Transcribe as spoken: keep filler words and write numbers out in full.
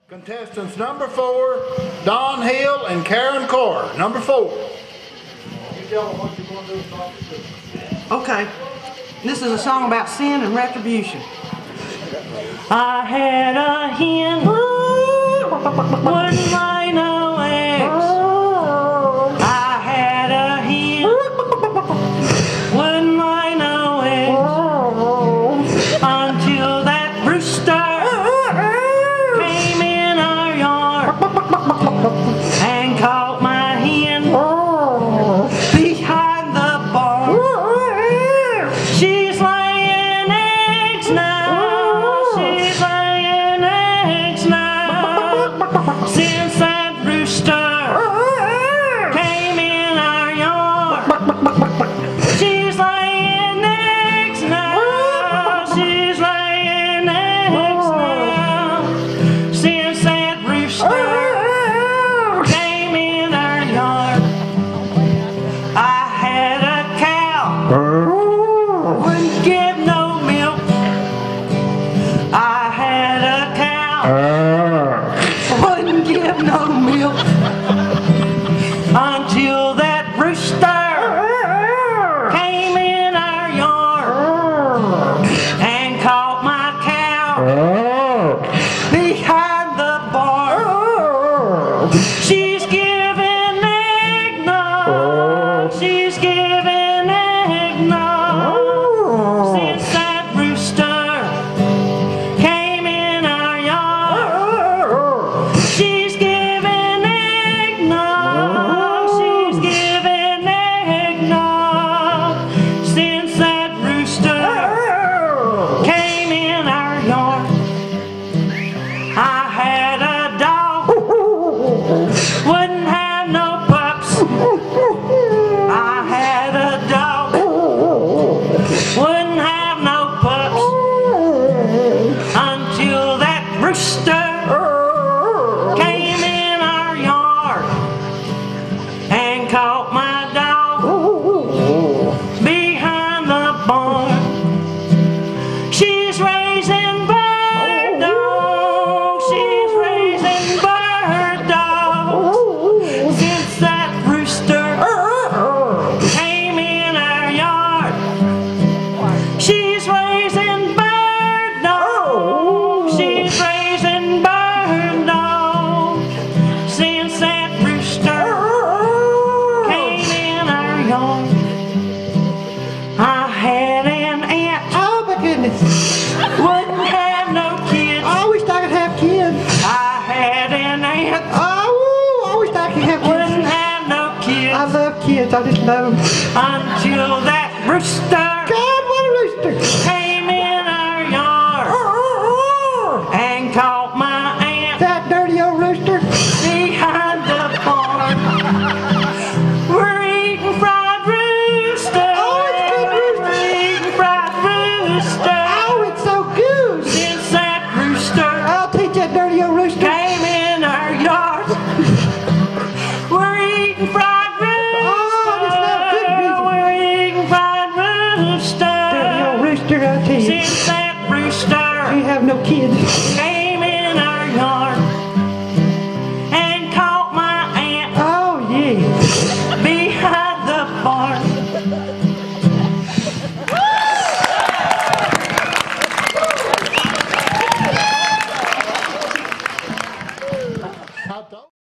Contestants number four, Don Hill and Karen Corr. Number four. You tell them what you're going to do with talking to. Okay. This is a song about sin and retribution. I had a hen, wouldn't lay no eggs. I had a hen, wouldn't lay no eggs, until that rooster came in our yard and caught my hen behind the barn. She's laying eggs now, she's laying eggs now, since that rooster came in our yard. She's laying eggs now, she's laying eggs now, since that rooster came in our yard. I had a cow, wouldn't give no milk. I had a cow, wouldn't give no milk, until that rooster came in our yard and caught my cow behind the barn. She's giving eggnog, she's giving eggnog, since that rooster came in our yard. She's giving eggnog, she's giving eggnog, since that rooster came in our yard. I had a dog, wouldn't have no pups. I had a dog, wouldn't have no pups, until that rooster came in our yard and caught my dog behind the barn. She's raising bird dogs, she's raising bird dogs, since that rooster came in our yard. She's raising bird dogs, she's raising bird dogs, since that rooster came in our yard. I had an aunt, Oh my goodness. wouldn't have no kids. I wish I could have kids. I had an aunt, Oh, I wish I could have wouldn't kids. have no kids, I love kids, I just love them. until that rooster God, what a rooster. came in our yard and caught my aunt That dirty old rooster. behind the barn. We're eating fried rooster. Oh, it's good rooster. We're eating fried rooster, Oh, it's so good. since that rooster I'll teach that dirty old rooster. came in our yard. We're eating fried rooster. Oh, it's not good rooster. We're eating fried rooster, Dirty old rooster, I tell you. since that rooster You have no kids. came in our yard and caught my aunt Oh, yeah. behind the barn. Hot dog.